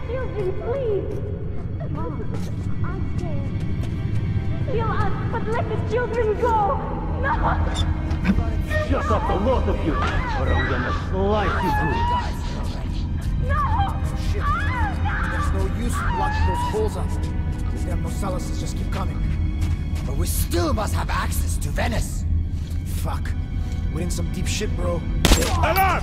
Children, please! Mom, I'm scared. Kill us, but let the children go! No! Shut up, the lot of you, or I'm gonna slice you good. No! Shit. There's no use blocking those holes up. These damn Nosalises just keep coming. But we still must have access to Venice. Fuck. We're in some deep shit, bro. Alarm!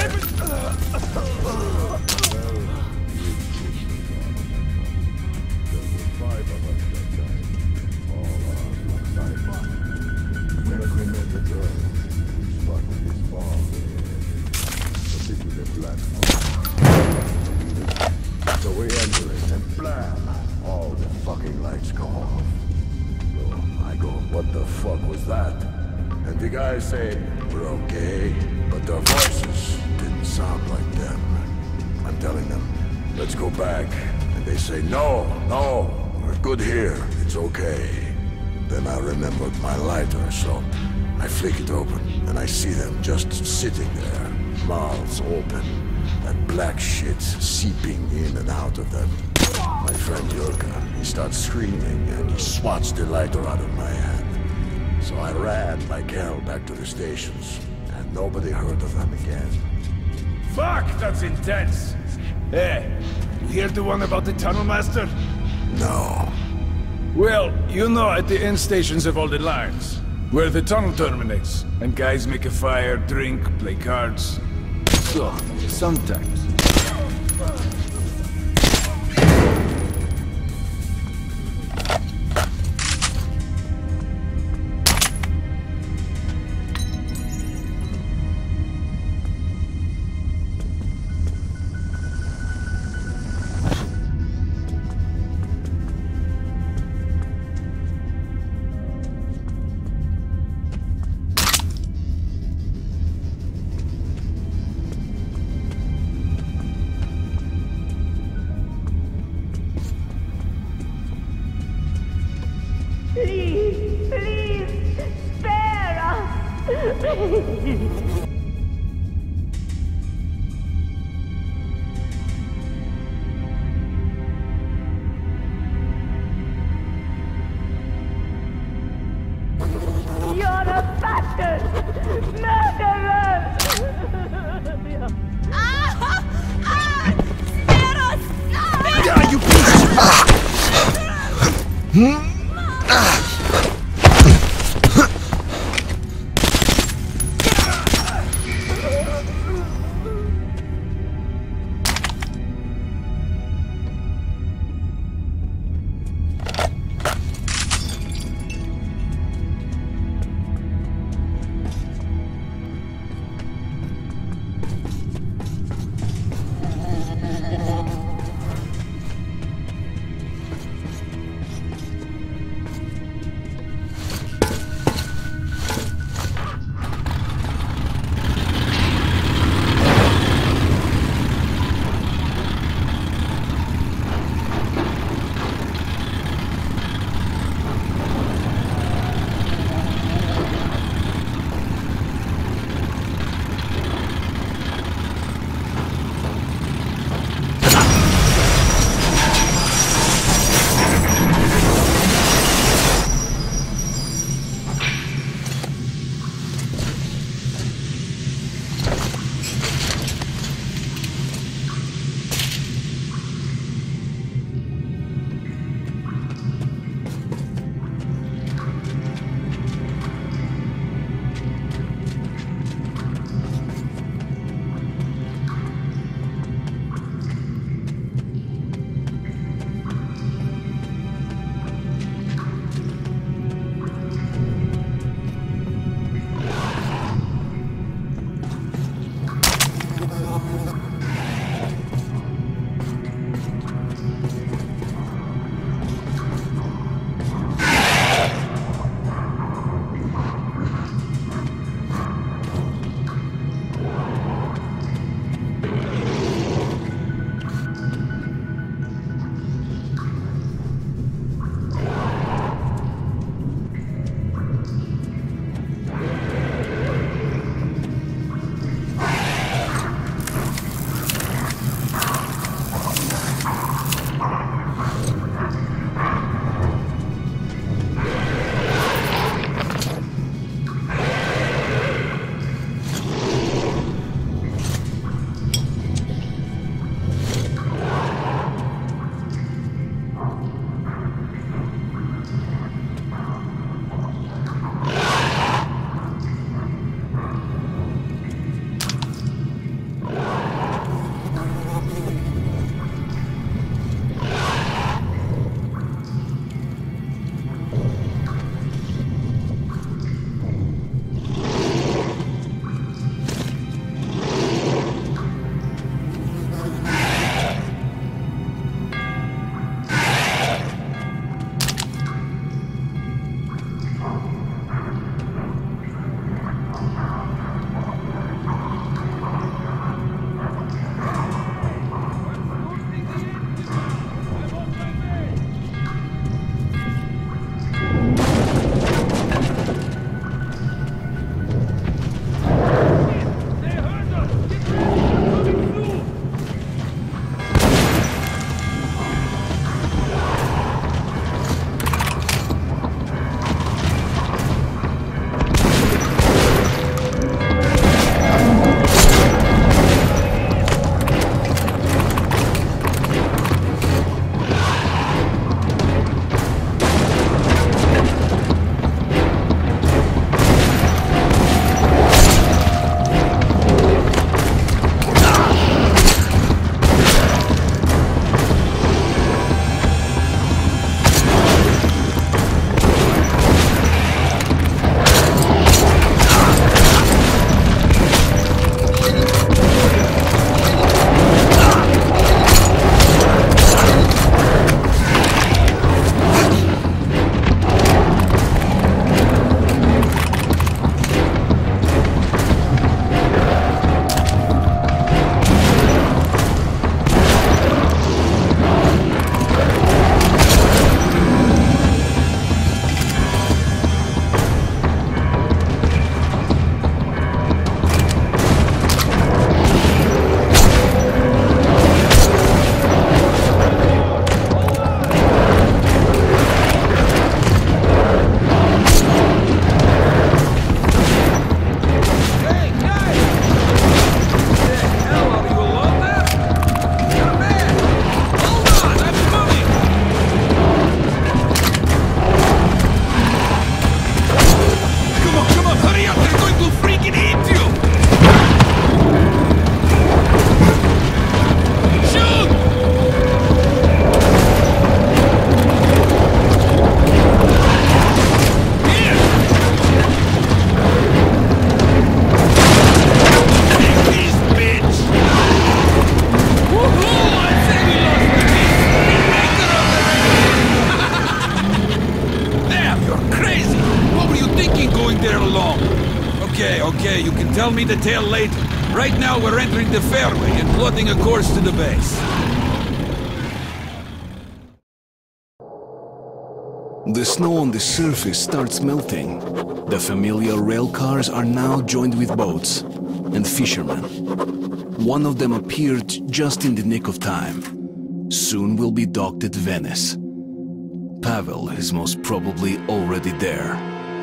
So we enter it, and blam! All the fucking lights go off. So I go, what the fuck was that? And the guys say, we're okay, but their voices didn't sound like them. I'm telling them, let's go back. And they say, no, we're good here, it's okay. Then I remembered my lighter, so I flick it open, and I see them just sitting there, mouths open, that black shit seeping in and out of them. My friend Yurka, he starts screaming, and he swats the lighter out of my hand. So I ran like hell back to the stations, and nobody heard of them again. Fuck, that's intense! Hey, you hear the one about the tunnel master? No. Well, you know at the end stations of all the lines, where the tunnel terminates, and guys make a fire, drink, play cards. So, sometimes... Please, spare us! Please! You're a bastard! Murderer! Spare us! You piece Okay, you can tell me the tale later. Right now we're entering the fairway and plotting a course to the base. The snow on the surface starts melting. The familiar rail cars are now joined with boats and fishermen. One of them appeared just in the nick of time. Soon we'll be docked at Venice. Pavel is most probably already there.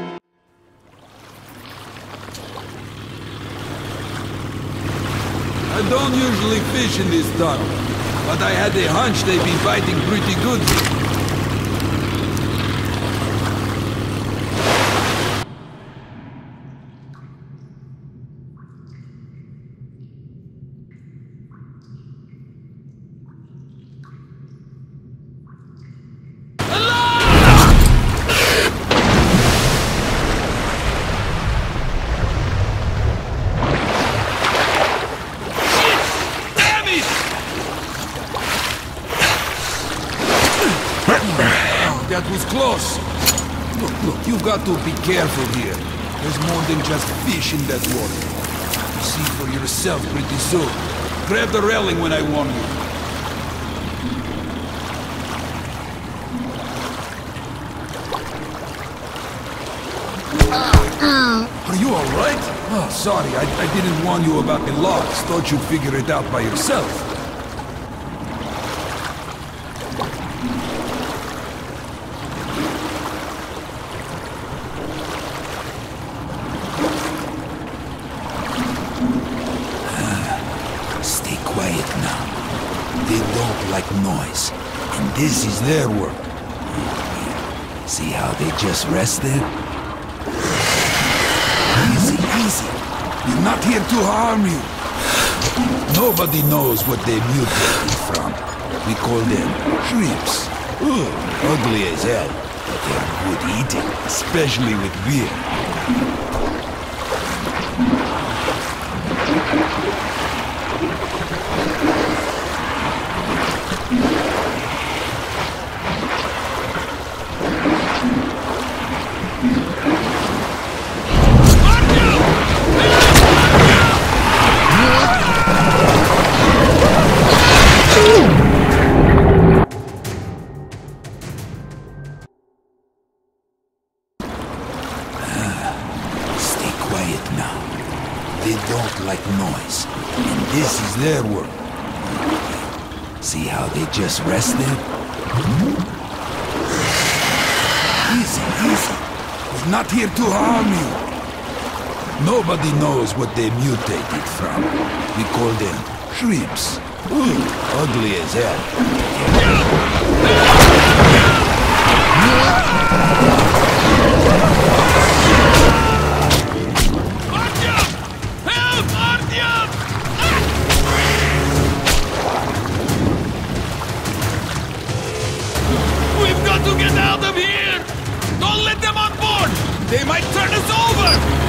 I don't usually fish in this tunnel, but I had a hunch they'd be biting pretty good here. That was close. Look, you've got to be careful here. There's more than just fish in that water. You'll see for yourself pretty soon. Grab the railing when I warn you. Are you alright? Oh, sorry, I didn't warn you about the logs. Thought you'd figure it out by yourself. noise. And this is their work. See how they just rested? Easy, easy. We're not here to harm you. Nobody knows what they mutated from. We call them shrimps. Ugly as hell, but they're good eating, especially with beer. Their work. See how they just rested? Easy, easy. We're not here to harm you. Nobody knows what they mutated from. We call them shrimps. Ugly as hell. To get out of here! Don't let them on board! They might turn us over!